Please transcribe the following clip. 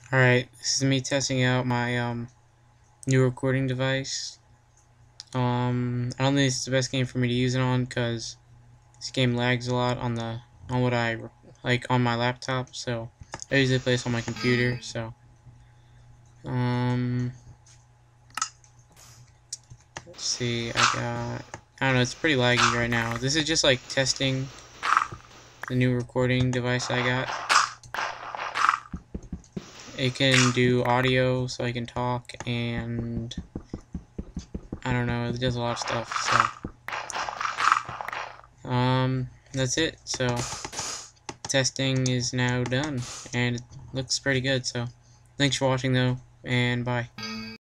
Alright, this is me testing out my new recording device. I don't think it's the best game for me to use it on because this game lags a lot on what I like on my laptop. So I usually play this on my computer. So let's see. I don't know. It's pretty laggy right now. This is just like testing the new recording device I got. It can do audio, so I can talk, and I don't know, it does a lot of stuff. So that's it. So testing is now done, and it looks pretty good. So thanks for watching though, and bye.